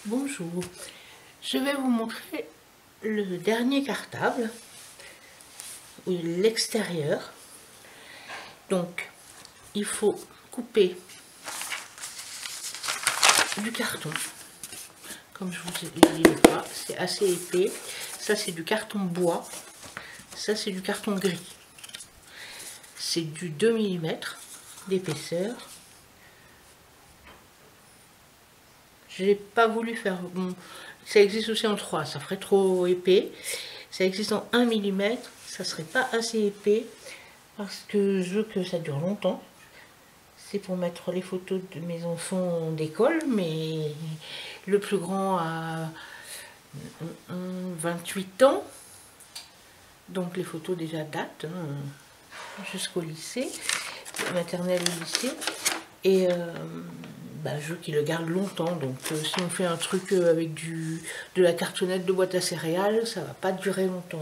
Bonjour, je vais vous montrer le dernier cartable, l'extérieur. Donc, il faut couper du carton, comme je vous ai dit, c'est assez épais. Ça, c'est du carton bois, ça, c'est du carton gris. C'est du 2 mm d'épaisseur. J'ai pas voulu faire... Bon, ça existe aussi en 3, ça ferait trop épais. Ça existe en 1 mm, ça serait pas assez épais parce que je veux que ça dure longtemps. C'est pour mettre les photos de mes enfants d'école, mais le plus grand a 28 ans. Donc les photos déjà datent jusqu'au lycée, maternelle au lycée. Et je veux qu'il le garde longtemps, donc si on fait un truc avec de la cartonnette de boîte à céréales, ça va pas durer longtemps.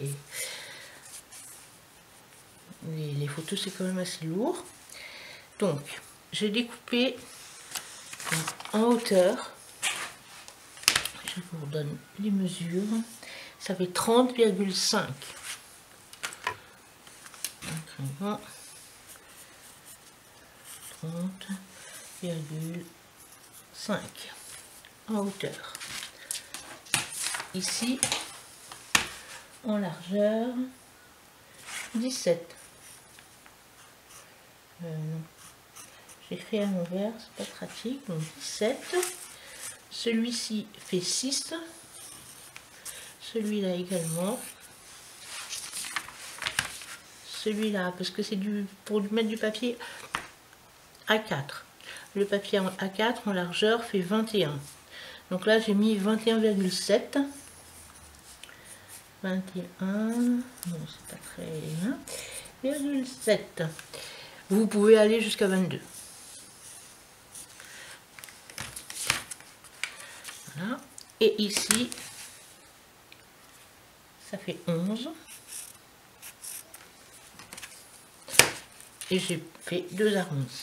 Les photos, c'est quand même assez lourd. Donc, j'ai découpé en hauteur. Je vous redonne les mesures. Ça fait 30,5. 30,5 en hauteur. Ici, en largeur, 17. J'ai fait à l'envers, c'est pas pratique, donc 17. Celui-ci fait 6. Celui-là également. Celui-là, parce que c'est pour mettre du papier A4. Le papier en A4 en largeur fait 21. Donc là, j'ai mis 21,7. 21, non, c'est pas très... 1,7. Vous pouvez aller jusqu'à 22. Voilà. Et ici, ça fait 11. Et j'ai fait 2 arrondis.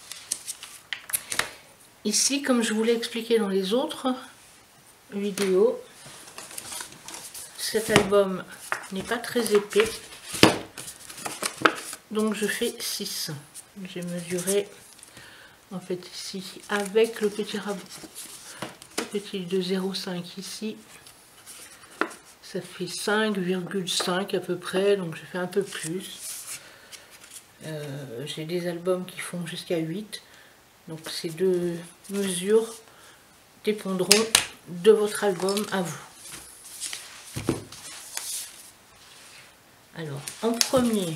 Ici, comme je vous l'ai expliqué dans les autres vidéos, cet album n'est pas très épais. Donc je fais 6. J'ai mesuré en fait ici avec le petit de 0,5 ici. Ça fait 5,5 à peu près, donc je fais un peu plus. J'ai des albums qui font jusqu'à 8. Donc ces deux mesures dépendront de votre album à vous. Alors, en premier,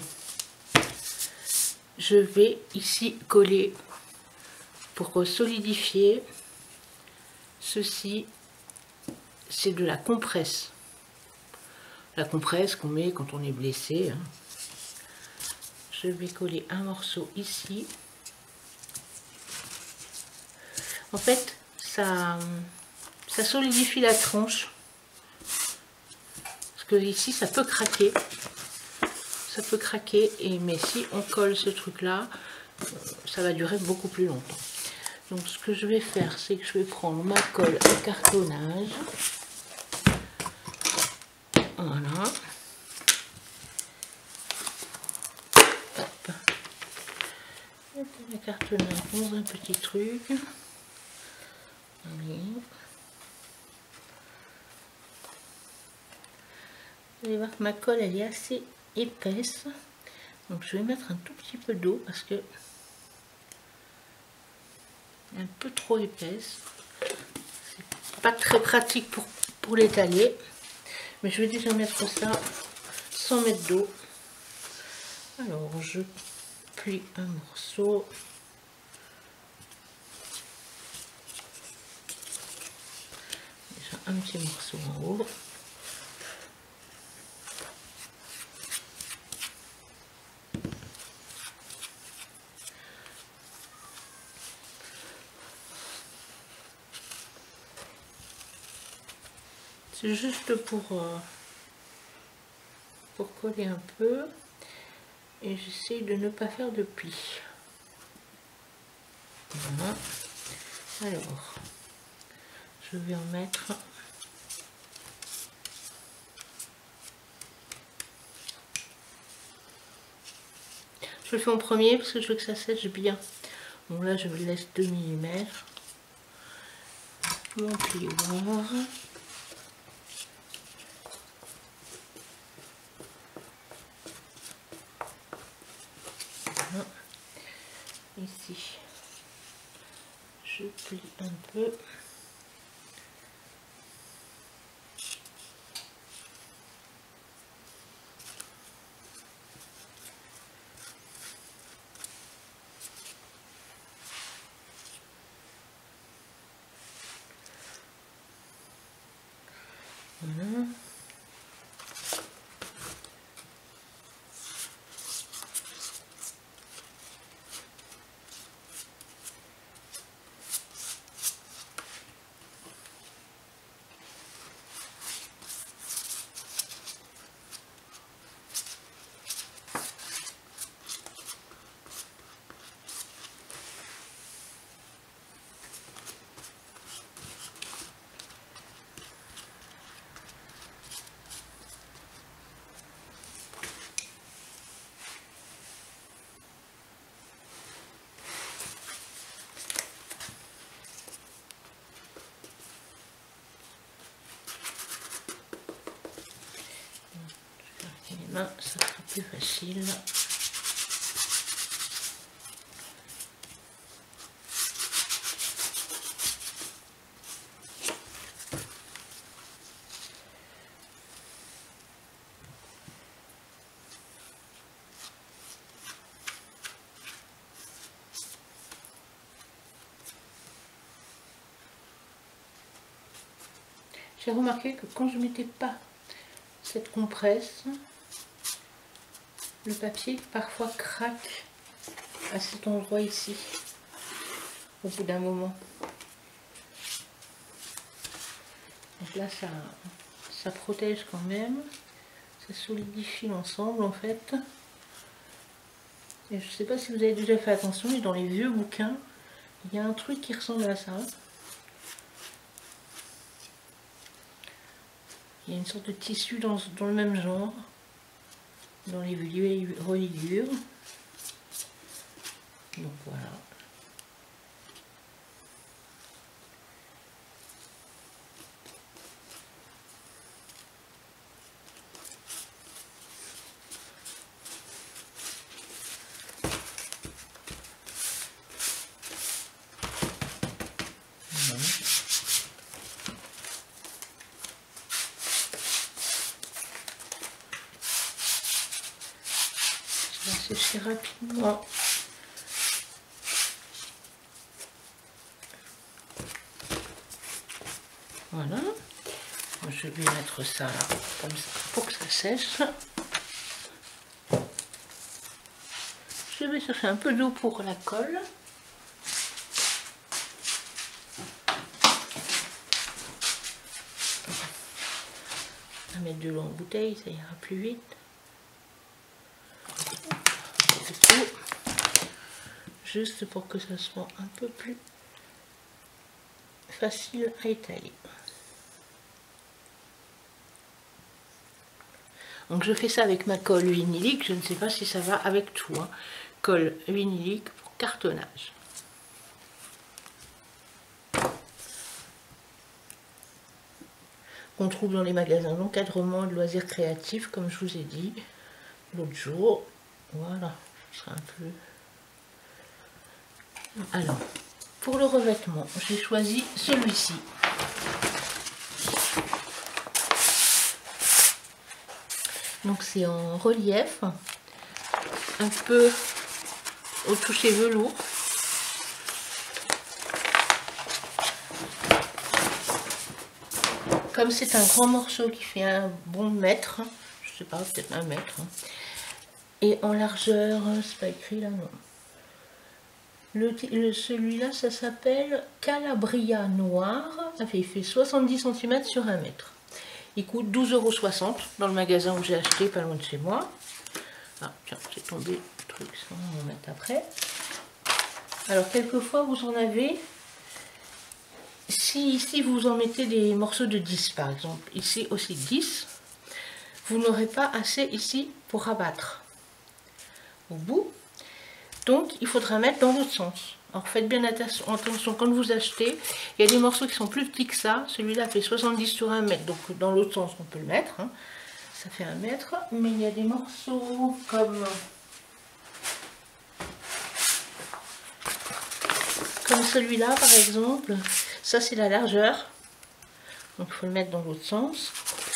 je vais ici coller pour solidifier. Ceci, c'est de la compresse. La compresse qu'on met quand on est blessé. Je vais coller un morceau ici. En fait, ça solidifie la tranche. Parce que ici, ça peut craquer. Ça peut craquer, mais si on colle ce truc-là, ça va durer beaucoup plus longtemps. Donc, ce que je vais faire, c'est que je vais prendre ma colle à cartonnage. Voilà. Hop. La cartonnage dans un petit truc. Allez. Vous allez voir que ma colle, elle est assez épaisse. Donc, je vais mettre un tout petit peu d'eau parce que un peu trop épaisse. C'est pas très pratique pour l'étaler. Mais je vais déjà mettre ça sans mettre d'eau. Alors, je plie un morceau. Déjà un petit morceau en haut. C'est juste pour coller un peu. Et j'essaie de ne pas faire de plis. Voilà. Alors, je vais en mettre. Je le fais en premier parce que je veux que ça sèche bien. Donc là, je laisse 2 mm. Mon plioir. Voilà. Ici, je plie un peu. Voilà. Les mains, ça sera plus facile. J'ai remarqué que quand je mettais pas cette compresse, le papier parfois craque à cet endroit ici, au bout d'un moment. Donc là, ça protège quand même, ça solidifie l'ensemble en fait. Et je ne sais pas si vous avez déjà fait attention, mais dans les vieux bouquins, il y a un truc qui ressemble à ça. Il y a une sorte de tissu dans le même genre, dans les vieilles reliures. Donc voilà. Je vais sécher rapidement. Voilà. Je vais mettre ça là, comme ça, pour que ça sèche. Je vais chercher un peu d'eau pour la colle. On va mettre de l'eau en bouteille, ça ira plus vite. Juste pour que ça soit un peu plus facile à étaler. Donc je fais ça avec ma colle vinylique, je ne sais pas si ça va avec tout. Hein. Colle vinylique pour cartonnage. On trouve dans les magasins d'encadrement et de loisirs créatifs, comme je vous ai dit l'autre jour. Voilà, ce sera un peu... Alors, pour le revêtement, j'ai choisi celui-ci. Donc c'est en relief, un peu au toucher velours. Comme c'est un grand morceau qui fait un bon mètre, je sais pas, peut-être 1 mètre, et en largeur, c'est pas écrit là, non. Celui-là, ça s'appelle Calabria Noir. Il fait 70 cm sur 1 mètre. Il coûte 12,60 € dans le magasin où j'ai acheté, pas loin de chez moi. Ah, tiens, j'ai tombé le truc, ça on va en mettre après. Alors, quelquefois, vous en avez si ici vous en mettez des morceaux de 10 par exemple, ici aussi 10, vous n'aurez pas assez ici pour rabattre au bout. Donc il faudra mettre dans l'autre sens. Alors faites bien attention quand vous achetez, il y a des morceaux qui sont plus petits que ça. Celui-là fait 70 sur 1 mètre, donc dans l'autre sens on peut le mettre, hein. Ça fait 1 mètre, mais il y a des morceaux comme celui-là par exemple. Ça c'est la largeur, donc il faut le mettre dans l'autre sens.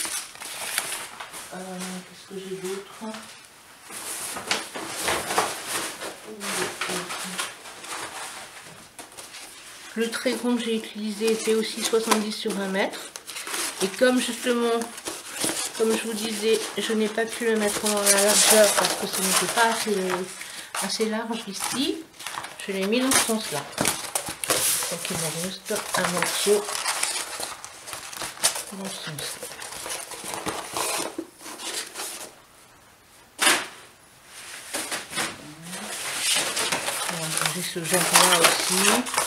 Qu'est-ce que j'ai d'autre? Le trait rond que j'ai utilisé fait aussi 70 sur 1 mètre. Et comme justement, comme je vous disais, je n'ai pas pu le mettre en la largeur parce que ce n'était pas assez large ici, je l'ai mis dans ce sens-là. Donc il me reste un morceau dans ce sens-là. J'ai ce genre-là aussi.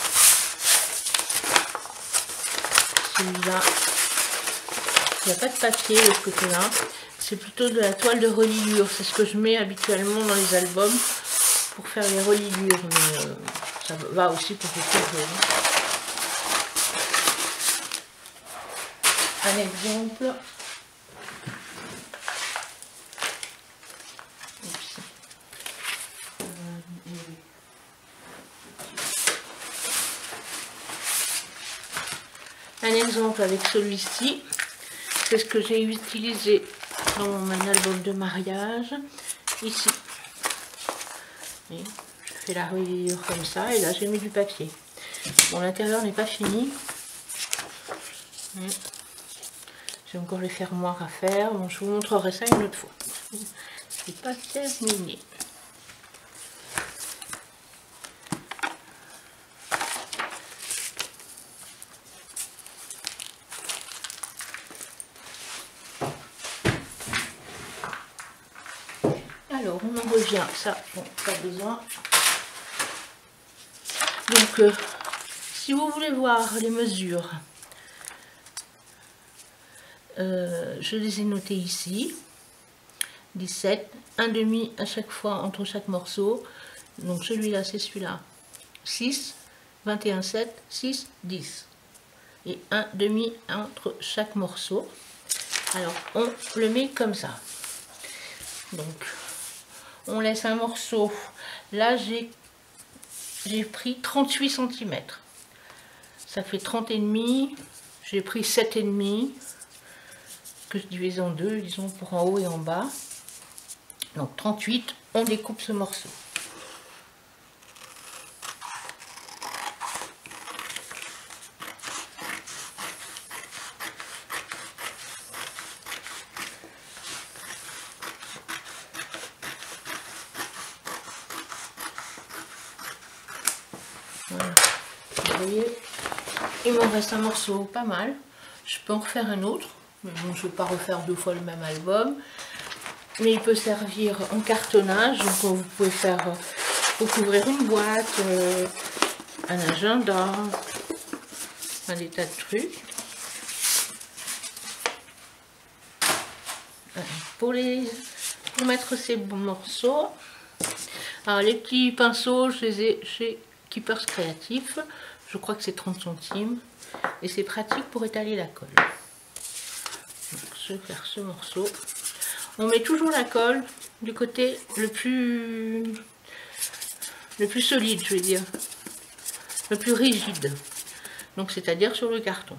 Celui-là, il n'y a pas de papier de ce côté-là. C'est plutôt de la toile de reliure. C'est ce que je mets habituellement dans les albums pour faire les reliures. Mais ça va aussi pour les faire. Un exemple. Un exemple avec celui-ci, c'est ce que j'ai utilisé dans mon album de mariage, ici. Et je fais la reliure comme ça, et là j'ai mis du papier. Bon, l'intérieur n'est pas fini. J'ai encore les fermoirs à faire, bon, je vous montrerai ça une autre fois. C'est pas terminé. Alors, on en revient, ça, bon, pas besoin. Donc, si vous voulez voir les mesures, je les ai notées ici. 17, un demi à chaque fois entre chaque morceau. Donc, celui-là, c'est celui-là. 6, 21, 7, 6, 10. Et un demi entre chaque morceau. Alors, on le met comme ça. Donc, on laisse un morceau. Là, j'ai pris 38 cm. Ça fait 30 et demi. J'ai pris 7 et demi que je divise en deux, disons pour en haut et en bas. Donc 38, on découpe ce morceau. Voilà. Vous voyez, il me reste un morceau pas mal. Je peux en refaire un autre, mais bon, je ne vais pas refaire 2 fois le même album. Mais il peut servir en cartonnage, donc vous pouvez faire recouvrir une boîte, un agenda, des tas de trucs. Pour mettre ces morceaux, alors les petits pinceaux, je les ai chez Keepers Créatif. Je crois que c'est 30 centimes. Et c'est pratique pour étaler la colle. Donc, je vais faire ce morceau. On met toujours la colle du côté le plus solide, je veux dire. Le plus rigide. Donc c'est-à-dire sur le carton.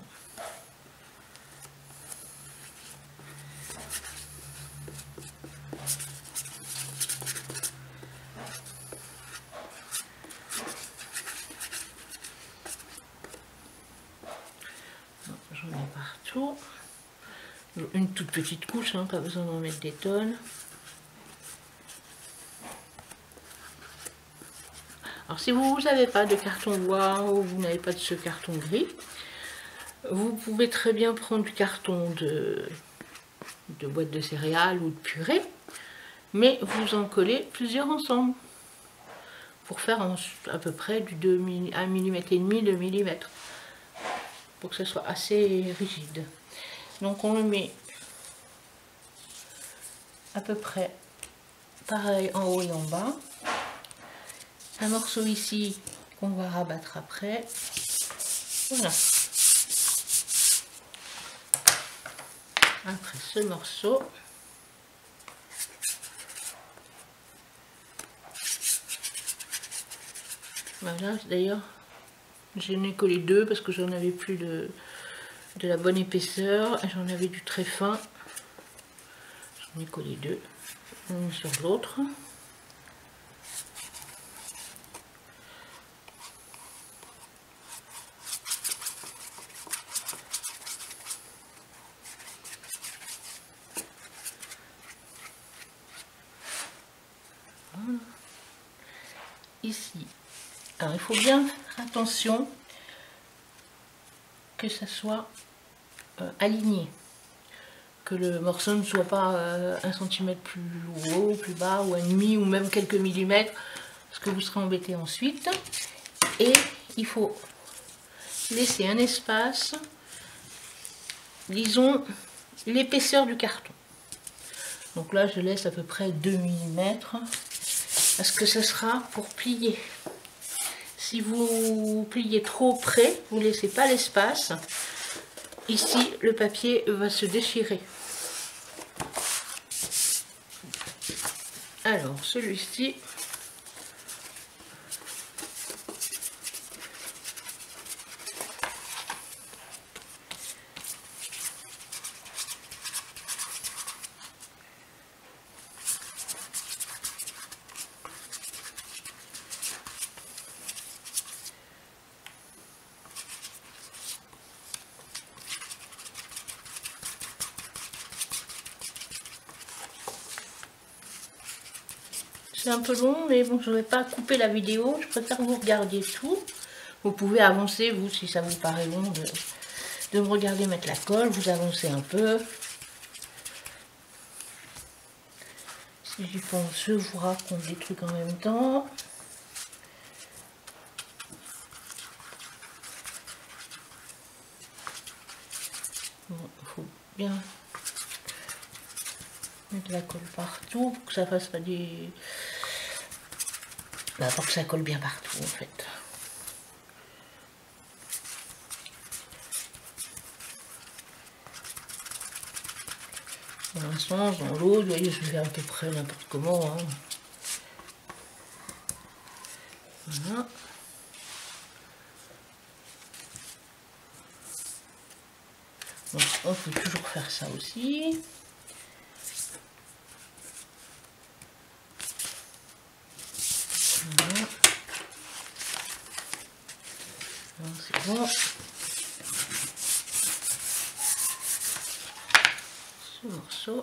J'en ai partout. Une toute petite couche, hein, pas besoin d'en mettre des tonnes. Alors si vous n'avez pas de carton bois ou vous n'avez pas de ce carton gris, vous pouvez très bien prendre du carton de boîte de céréales ou de purée, mais vous en collez plusieurs ensemble pour faire à peu près du 1,5 mm, 2 mm, faut que ce soit assez rigide. Donc on le met à peu près pareil en haut et en bas. Un morceau ici qu'on va rabattre après. Voilà. Après ce morceau, voilà, d'ailleurs j'en ai collé deux parce que j'en avais plus de la bonne épaisseur, j'en avais du très fin, j'en ai collé deux, l'une sur l'autre. Voilà. Ici, alors il faut bien faire attention que ça soit aligné, que le morceau ne soit pas 1 cm plus haut, plus bas, ou 1,5 ou même quelques millimètres, parce que vous serez embêté ensuite. Et il faut laisser un espace, disons l'épaisseur du carton. Donc là je laisse à peu près 2 mm, parce que ce sera pour plier. Si vous pliez trop près, vous ne laissez pas l'espace. Ici, le papier va se déchirer. Alors, celui-ci, c'est un peu long, mais bon, je ne vais pas couper la vidéo, je préfère que vous regardiez tout. Vous pouvez avancer, vous, si ça vous paraît long, de me regarder mettre la colle, vous avancez un peu. Si j'y pense, je vous raconte des trucs en même temps. Bon, il faut bien mettre la colle partout pour que ça fasse pas des... Bah, pour que ça colle bien partout en fait. Dans un sens, dans l'autre, vous voyez, je fais à peu près n'importe comment. Hein. Voilà. Donc, on peut toujours faire ça aussi. Voilà. C'est bon. Ce morceau.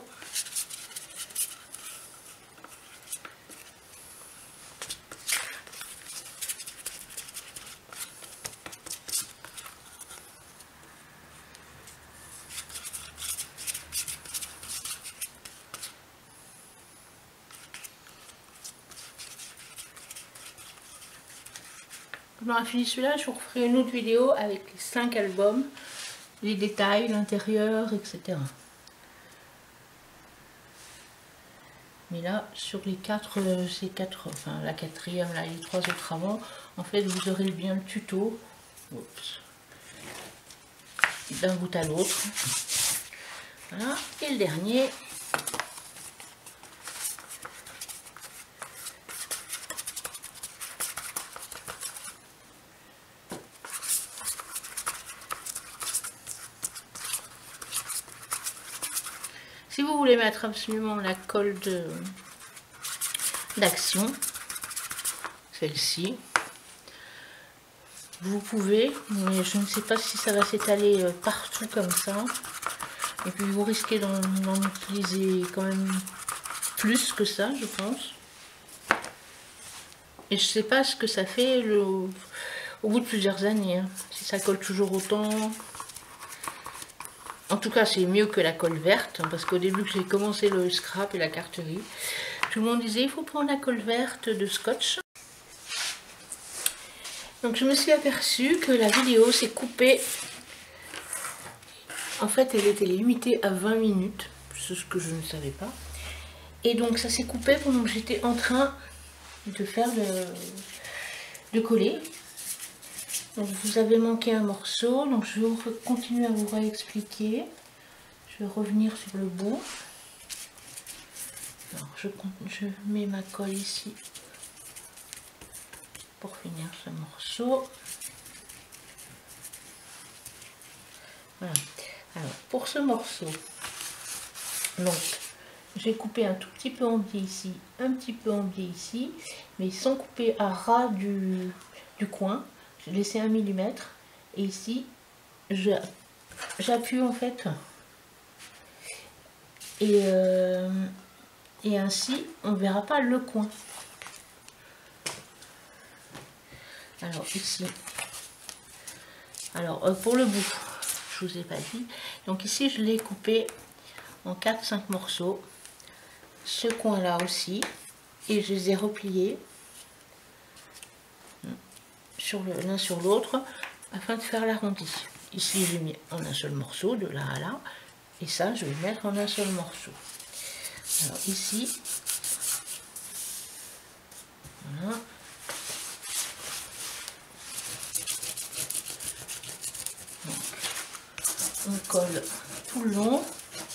Quand on a fini celui-là, je vous referai une autre vidéo avec les 5 albums, les détails, l'intérieur, etc. Mais là, sur les 4, ces 4, enfin la quatrième, là, les 3 autres avant, en fait, vous aurez bien le tuto. D'un bout à l'autre. Voilà. Et le dernier. Si vous voulez mettre absolument la colle d'action, celle-ci, vous pouvez, mais je ne sais pas si ça va s'étaler partout comme ça. Et puis vous risquez d'en utiliser quand même plus que ça, je pense. Et je ne sais pas ce que ça fait au bout de plusieurs années, hein, si ça colle toujours autant. En tout cas, c'est mieux que la colle verte, parce qu'au début que j'ai commencé le scrap et la carterie, tout le monde disait il faut prendre la colle verte de Scotch. Donc je me suis aperçue que la vidéo s'est coupée En fait, elle était limitée à 20 minutes, c'est ce que je ne savais pas. Et donc ça s'est coupé pendant que j'étais en train de faire de coller. Donc vous avez manqué un morceau, donc je vais continuer à vous réexpliquer. Je vais revenir sur le bout. Alors je mets ma colle ici pour finir ce morceau. Voilà. Alors pour ce morceau, donc j'ai coupé un tout petit peu en biais ici, un petit peu en biais ici, mais sans couper à ras du coin. J'ai laissé 1 mm et ici j'appuie en fait et ainsi on ne verra pas le coin. Alors ici, alors pour le bout, je vous ai pas dit, donc ici je l'ai coupé en 4-5 morceaux, ce coin là aussi, et je les ai repliés l'un sur l'autre afin de faire l'arrondi. Ici j'ai mis en un seul morceau de là à là, et ça je vais mettre en un seul morceau. Alors ici, voilà. Donc, on colle tout le long.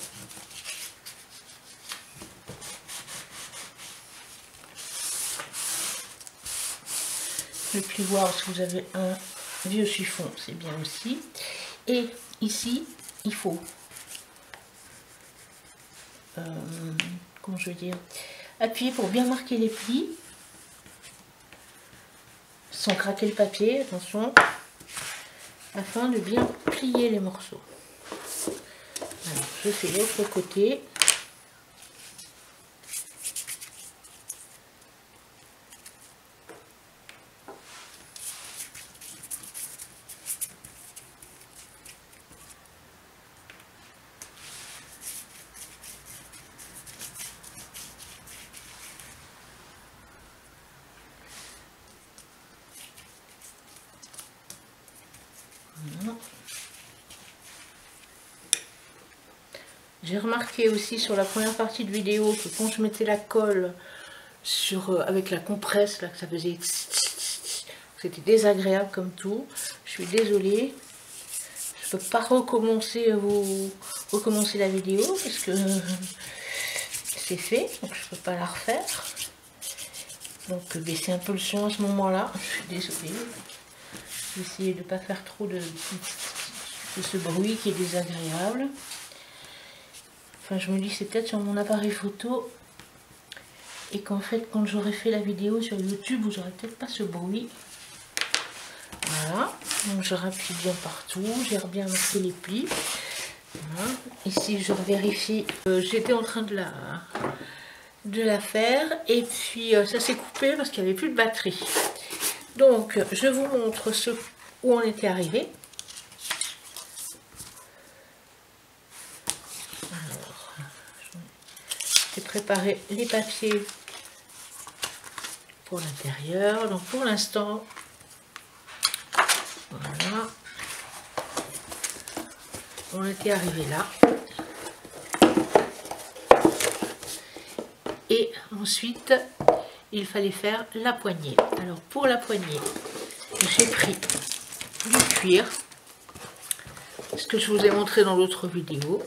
Le plioir, si vous avez un vieux chiffon, c'est bien aussi. Et ici, il faut, comment je veux dire, appuyer pour bien marquer les plis, sans craquer le papier, attention, afin de bien plier les morceaux. Alors, je fais l'autre côté. J'ai remarqué aussi sur la première partie de vidéo que quand je mettais la colle avec la compresse, là, que ça faisait... C'était désagréable comme tout. Je suis désolée. Je ne peux pas recommencer la vidéo parce que c'est fait. Donc je ne peux pas la refaire. Donc baisser un peu le son à ce moment-là. Je suis désolée. Je vais essayer de ne pas faire trop de ce bruit qui est désagréable. Enfin, je me dis c'est peut-être sur mon appareil photo et qu'en fait quand j'aurai fait la vidéo sur YouTube vous n'aurez peut-être pas ce bruit. Voilà, donc je rappuie bien partout, j'ai bien marqué les plis. Voilà. Ici je vérifie, j'étais en train de la faire et puis ça s'est coupé parce qu'il n'y avait plus de batterie. Donc je vous montre où on était arrivé. J'ai préparé les papiers pour l'intérieur. Donc pour l'instant, voilà, on était arrivé là. Et ensuite, il fallait faire la poignée. Alors pour la poignée, j'ai pris du cuir, ce que je vous ai montré dans l'autre vidéo.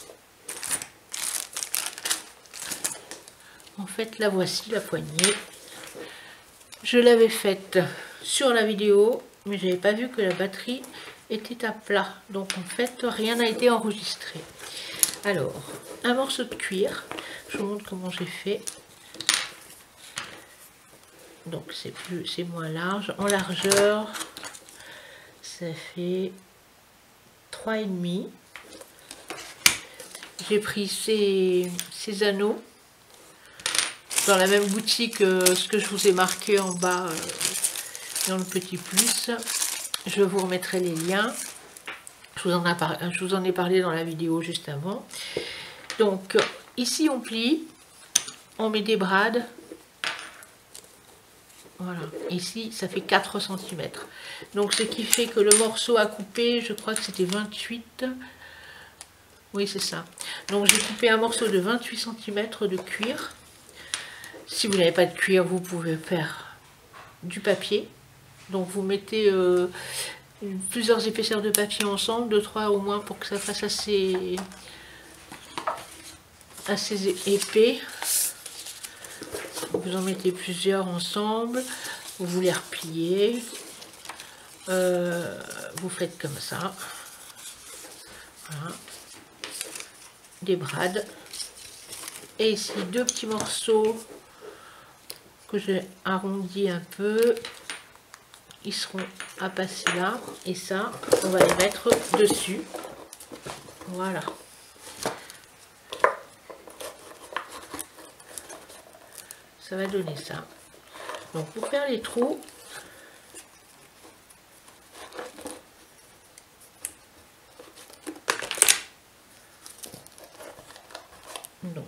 En fait, la voici, la poignée. Je l'avais faite sur la vidéo, mais je n'avais pas vu que la batterie était à plat. Donc, en fait, rien n'a été enregistré. Alors, un morceau de cuir. Je vous montre comment j'ai fait. Donc, c'est moins large. En largeur, ça fait 3,5. J'ai pris ces anneaux dans la même boutique ce que je vous ai marqué en bas dans le petit plus. Je vous remettrai les liens. Je vous en ai parlé dans la vidéo juste avant. Donc ici on plie, on met des brades. Voilà, ici ça fait 4 cm. Donc ce qui fait que le morceau à couper, je crois que c'était 28. Oui, c'est ça. Donc j'ai coupé un morceau de 28 cm de cuir. Si vous n'avez pas de cuir, vous pouvez faire du papier. Donc vous mettez plusieurs épaisseurs de papier ensemble, 2-3 au moins, pour que ça fasse assez épais. Vous en mettez plusieurs ensemble, vous les repliez, vous faites comme ça, voilà. Des brades, et ici 2 petits morceaux que j'ai arrondis un peu, ils seront à passer là, et ça on va les mettre dessus, voilà. Ça va donner ça. Donc pour faire les trous, donc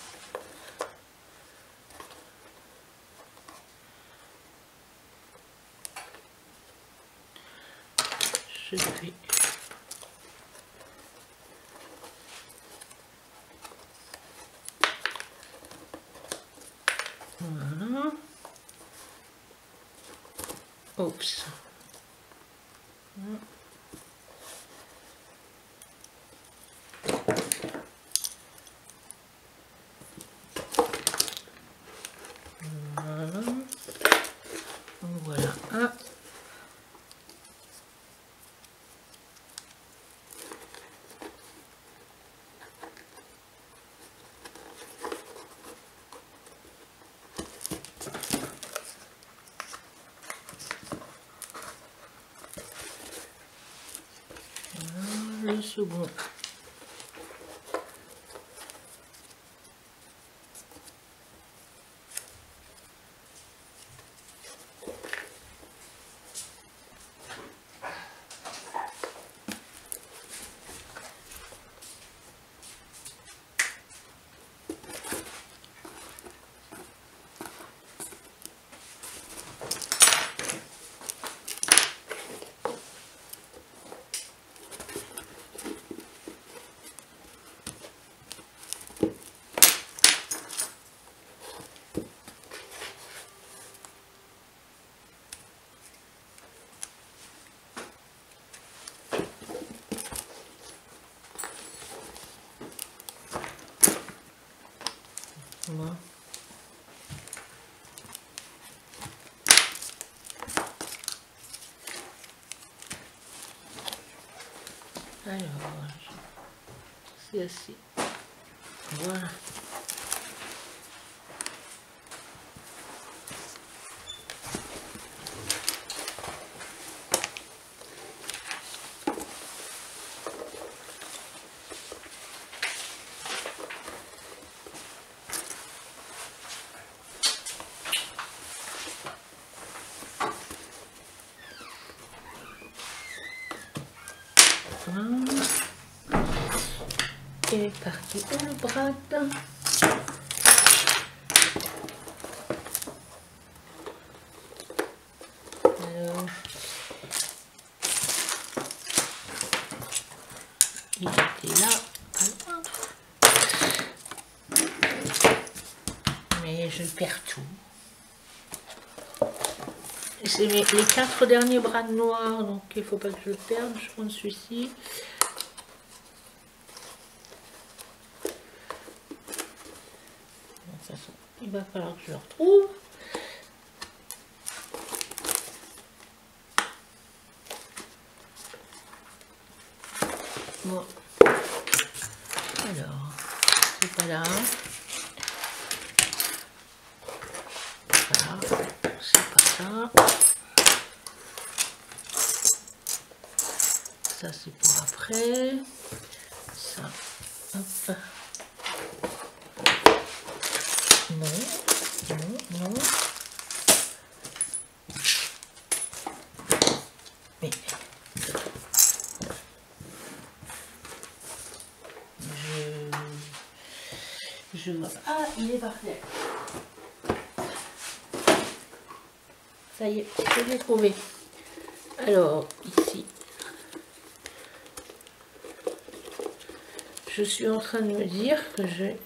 je vais voilà. Oups. Voilà. Voilà un. Le second. Voilà. Alors, c'est assez. Voilà. Et parti pour le brad. Alors, il était là. Mais je perds tout. C'est les 4 derniers brades noirs, donc il faut pas que je le perde. Je prends celui-ci. Il va falloir que je le retrouve. Bon. Alors, c'est pas là. Voilà, c'est pas ça. Ça c'est pour après. Ça, hop. Non, non, non. Mais je vois. Ah, il est parfait. Ça y est, je l'ai trouvé. Alors, ici, je suis en train de me dire que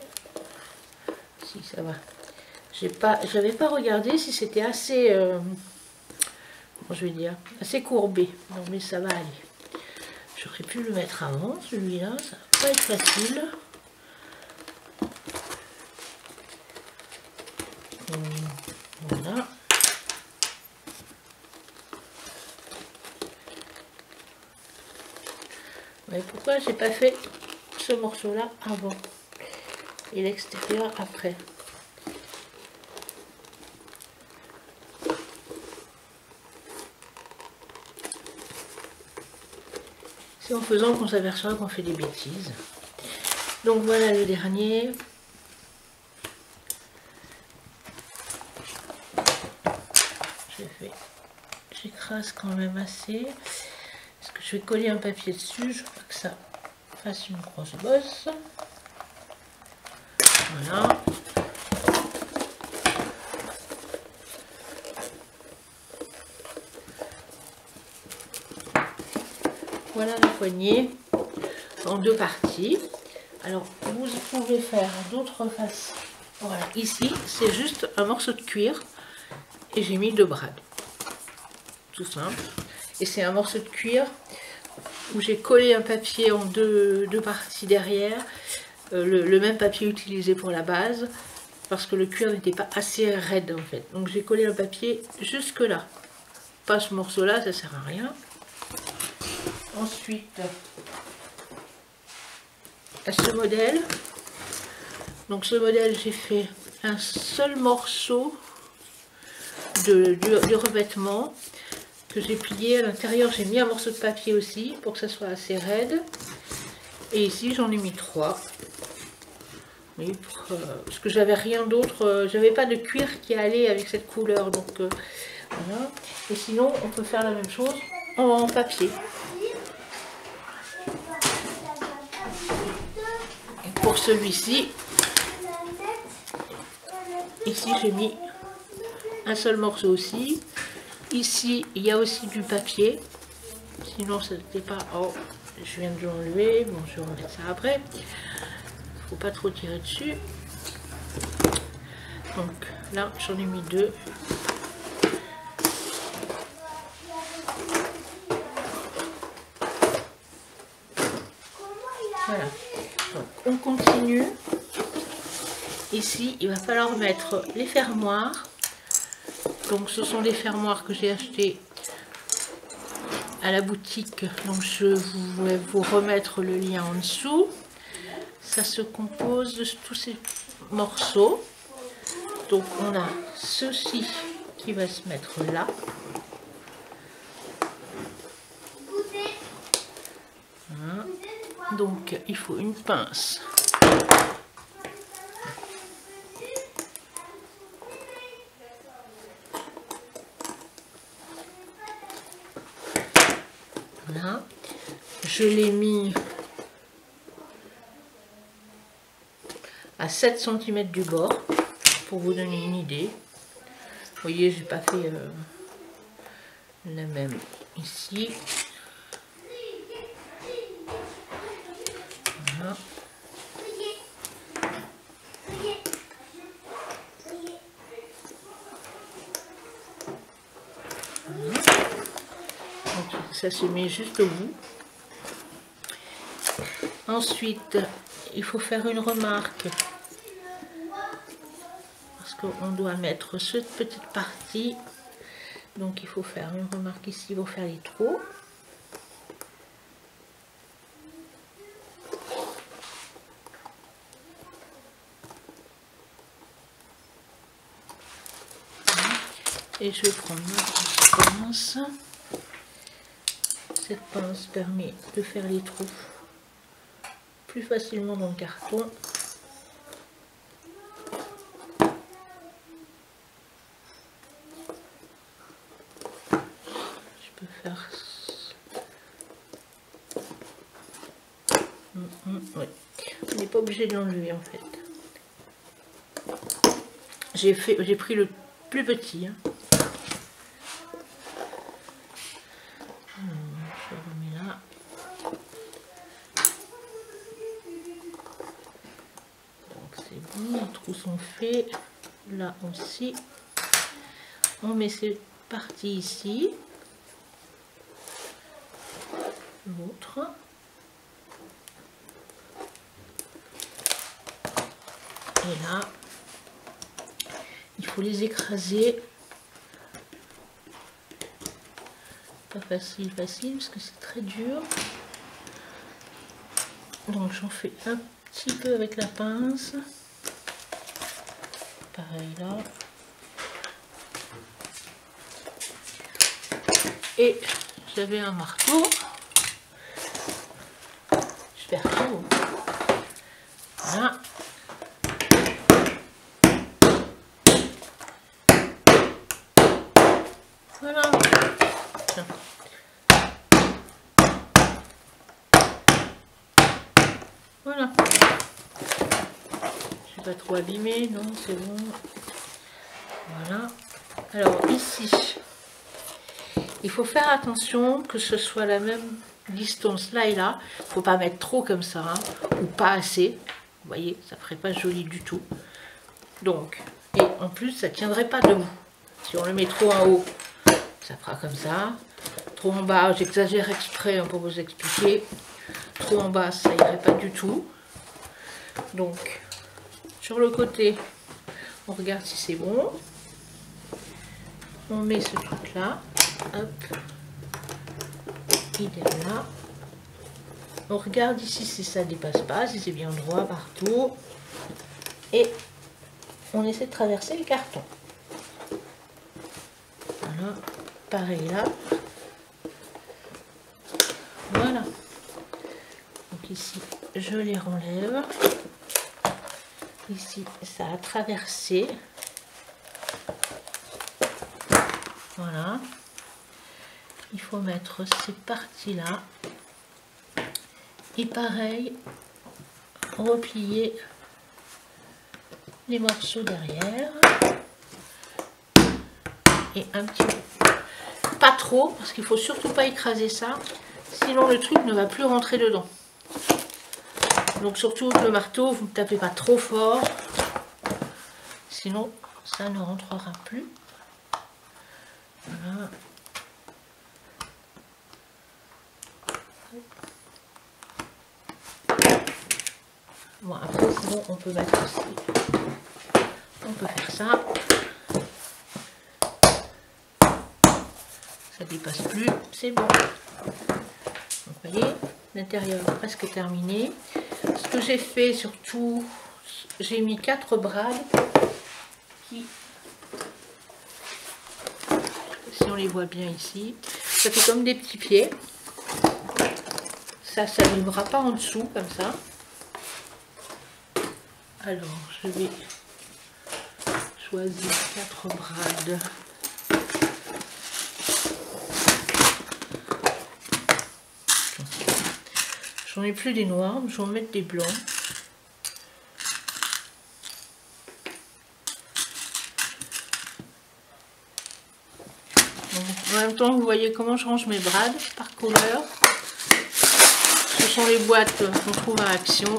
si ça va. J'avais pas regardé si c'était assez, comment je vais dire, assez courbé. Non mais ça va aller. J'aurais pu le mettre avant, celui-là, ça va pas être facile. Voilà. Mais pourquoi j'ai pas fait ce morceau-là avant et l'extérieur après? C'est en faisant qu'on s'aperçoit qu'on fait des bêtises. Donc voilà le dernier. J'écrase quand même assez. Parce que je vais coller un papier dessus. Je veux pas que ça fasse une grosse bosse. Voilà. Voilà la poignée en deux parties. Alors vous pouvez faire d'autres façons. Voilà, ici c'est juste un morceau de cuir et j'ai mis deux brades. Tout simple. Et c'est un morceau de cuir où j'ai collé un papier en deux parties derrière. Le même papier utilisé pour la base parce que le cuir n'était pas assez raide en fait. Donc j'ai collé un papier jusque là. Pas ce morceau là, ça sert à rien. Ensuite, à ce modèle. Donc ce modèle, j'ai fait un seul morceau du revêtement que j'ai plié. À l'intérieur, j'ai mis un morceau de papier aussi pour que ça soit assez raide. Et ici, j'en ai mis 3. Oui, parce que j'avais rien d'autre, j'avais pas de cuir qui allait avec cette couleur. Donc voilà. Et sinon, on peut faire la même chose en papier. Et pour celui-ci, ici j'ai mis un seul morceau aussi. Ici, il y a aussi du papier. Sinon, ça n'était pas... Oh, je viens de l'enlever. Bon, je vais remettre ça après. Faut pas trop tirer dessus. Donc là, j'en ai mis 2. Voilà. Donc, on continue. Ici, il va falloir mettre les fermoirs. Donc, ce sont des fermoirs que j'ai achetés à la boutique. Donc, je vais vous remettre le lien en dessous. Ça se compose de tous ces morceaux. Donc, on a ceci qui va se mettre là. Voilà. Donc, il faut une pince. Voilà. Je l'ai mis à 7 cm du bord pour vous donner une idée. Vous voyez, j'ai pas fait la même ici. Voilà. Donc, ça se met juste au bout. Ensuite, il faut faire une remarque parce qu'on doit mettre cette petite partie. Donc, il faut faire une remarque ici pour faire les trous. Et je vais prendre ma pince. Cette pince permet de faire les trous plus facilement dans le carton. Je peux faire... Oui. On n'est pas obligé de l'enlever en fait. J'ai pris le plus petit. Hein. Je remets là. trous sont faits. Là aussi. On met ces parties ici. L'autre. Et là, il faut les écraser. Pas facile, parce que c'est très dur. Donc j'en fais un petit peu avec la pince. Pareil là. Et j'avais un marteau. Je perds tout. Voilà. Voilà. Tiens. Voilà. Je suis pas trop abîmée, non, c'est bon. Voilà. Alors ici, il faut faire attention que ce soit la même distance là et là. Il ne faut pas mettre trop comme ça, hein, ou pas assez. Vous voyez, ça ferait pas joli du tout. Donc, et en plus, ça tiendrait pas debout. Si on le met trop en haut, ça fera comme ça. Trop en bas, j'exagère exprès hein, pour vous expliquer. Trop en bas, ça irait pas du tout. Donc, sur le côté, on regarde si c'est bon. On met ce truc là. Hop. Il est là. On regarde ici si ça dépasse pas, si c'est bien droit partout. Et on essaie de traverser le carton. Voilà. Pareil là. Voilà. Donc ici, je les renlève. Ici, ça a traversé. Voilà. Il faut mettre ces parties-là. Et pareil, replier les morceaux derrière. Et un petit peu. Pas trop, parce qu'il faut surtout pas écraser ça. Sinon, le truc ne va plus rentrer dedans. Donc surtout le marteau, vous ne tapez pas trop fort. Sinon, ça ne rentrera plus. Voilà. Bon, après, sinon, on peut mettre aussi. On peut faire ça. Ça dépasse plus, c'est bon. Donc, vous voyez, l'intérieur est presque terminé. Ce que j'ai fait surtout, j'ai mis 4 brades qui, si on les voit bien ici, ça fait comme des petits pieds. Ça n'arrivera pas en dessous comme ça. Alors, je vais choisir 4 brades. J'en ai plus des noirs, je vais en mettre des blancs. Donc, en même temps, vous voyez comment je range mes brades par couleur. Ce sont les boîtes qu'on trouve à Action.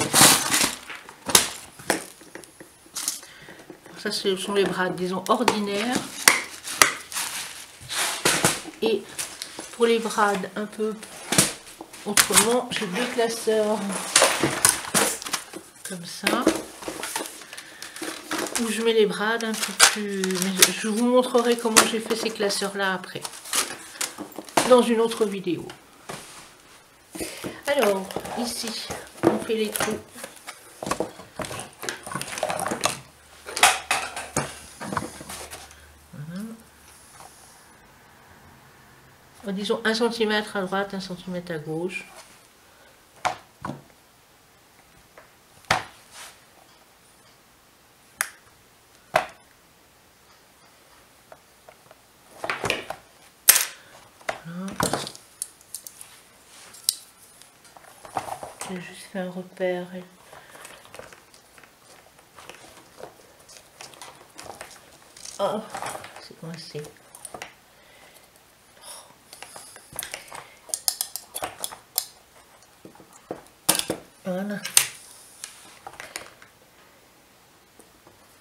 Ça, ce sont les brades, disons, ordinaires. Et pour les brades un peu autrement, j'ai 2 classeurs comme ça, où je mets les brades un peu plus... Mais je vous montrerai comment j'ai fait ces classeurs là après, dans une autre vidéo. Alors, ici, on fait les trous. Disons 1 cm à droite, 1 cm à gauche. Voilà. J'ai juste fait un repère. Oh, c'est coincé. Voilà.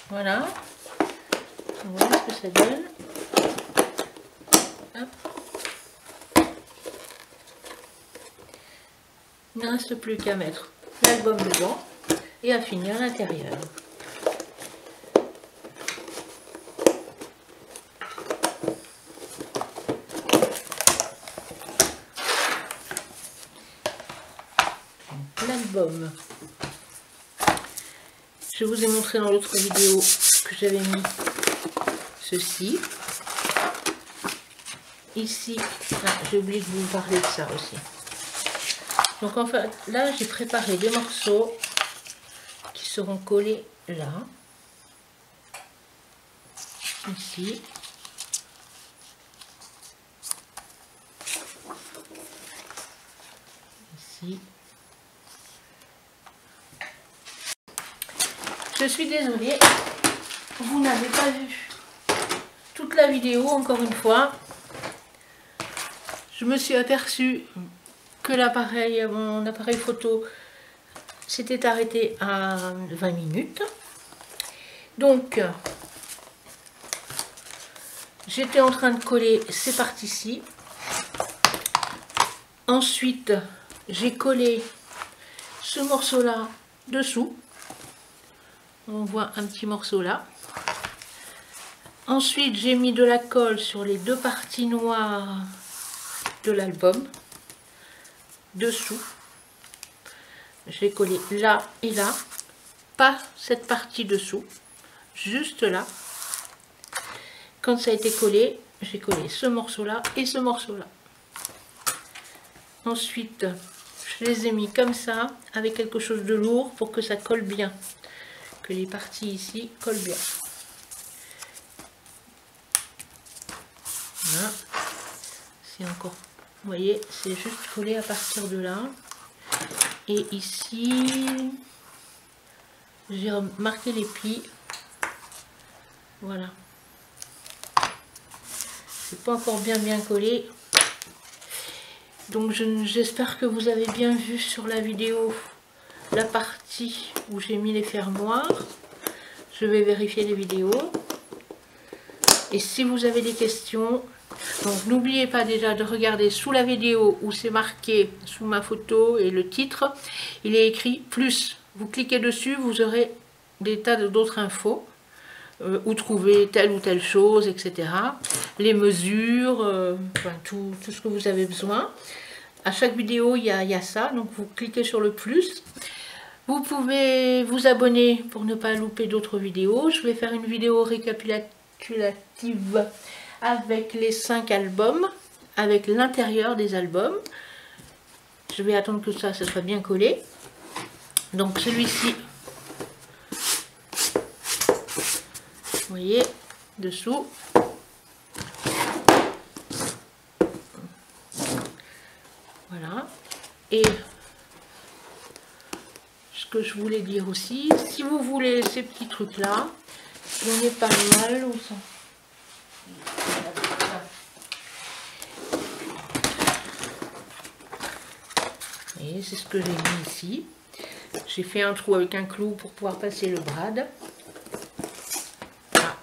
Voilà. Voilà ce que ça donne. Hop. Il ne reste plus qu'à mettre l'album dedans et à finir l'intérieur. L'album. Je vous ai montré dans l'autre vidéo que j'avais mis ceci. Ici, j'ai oublié de vous parler de ça aussi. Donc en fait, là j'ai préparé des morceaux qui seront collés là, ici, ici. Je suis désolée, vous n'avez pas vu toute la vidéo encore une fois. Je me suis aperçue que l'appareil, mon appareil photo s'était arrêté à 20 minutes. Donc, j'étais en train de coller ces parties-ci. Ensuite, j'ai collé ce morceau-là dessous. On voit un petit morceau là. Ensuite, j'ai mis de la colle sur les deux parties noires de l'album. Dessous. J'ai collé là et là. Pas cette partie dessous. Juste là. Quand ça a été collé, j'ai collé ce morceau-là et ce morceau-là. Ensuite, je les ai mis comme ça, avec quelque chose de lourd pour que ça colle bien. Que les parties ici collent bien. Voilà. C'est encore, vous voyez, c'est juste collé à partir de là. Et ici, j'ai marqué les plis. Voilà. C'est pas encore bien collé. Donc j'espère que vous avez bien vu sur la vidéo la partie où j'ai mis les fermoirs. Je vais vérifier les vidéos. Et si vous avez des questions, donc n'oubliez pas déjà de regarder sous la vidéo où c'est marqué sous ma photo et le titre, il est écrit plus. Vous cliquez dessus, vous aurez des tas d'autres infos, où trouver telle ou telle chose, etc. Les mesures, enfin, tout ce que vous avez besoin. À chaque vidéo, il y a ça, donc vous cliquez sur le plus. Vous pouvez vous abonner pour ne pas louper d'autres vidéos. Je vais faire une vidéo récapitulative avec les 5 albums, avec l'intérieur des albums. Je vais attendre que ça soit bien collé. Donc celui-ci, vous voyez, dessous. Voilà. Et ce que je voulais dire aussi, si vous voulez ces petits trucs-là, j'en ai pas mal. Où ça ? Vous voyez, c'est ce que j'ai mis ici. J'ai fait un trou avec un clou pour pouvoir passer le brad. Voilà.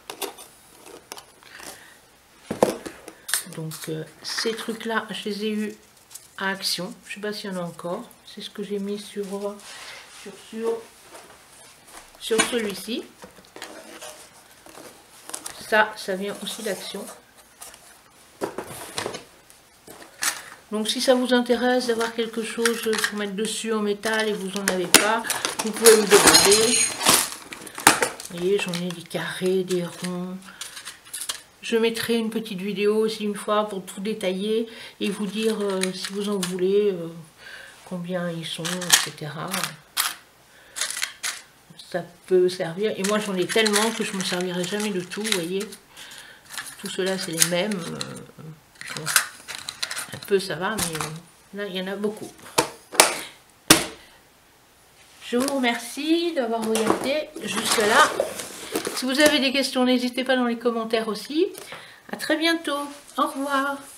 Donc ces trucs-là, je les ai eus à Action. Je ne sais pas s'il y en a encore. C'est ce que j'ai mis sur celui-ci. Ça vient aussi d'Action. Donc si ça vous intéresse d'avoir quelque chose pour mettre dessus en métal et vous n'en avez pas, vous pouvez me demander. Vous voyez, j'en ai des carrés, des ronds. Je mettrai une petite vidéo aussi une fois pour tout détailler et vous dire si vous en voulez, combien ils sont, etc. Ça peut servir. Et moi j'en ai tellement que je ne me servirai jamais de tout, vous voyez. Tout cela c'est les mêmes. Bon, un peu ça va, mais là il y en a beaucoup. Je vous remercie d'avoir regardé jusque là. Si vous avez des questions, n'hésitez pas dans les commentaires aussi. À très bientôt. Au revoir.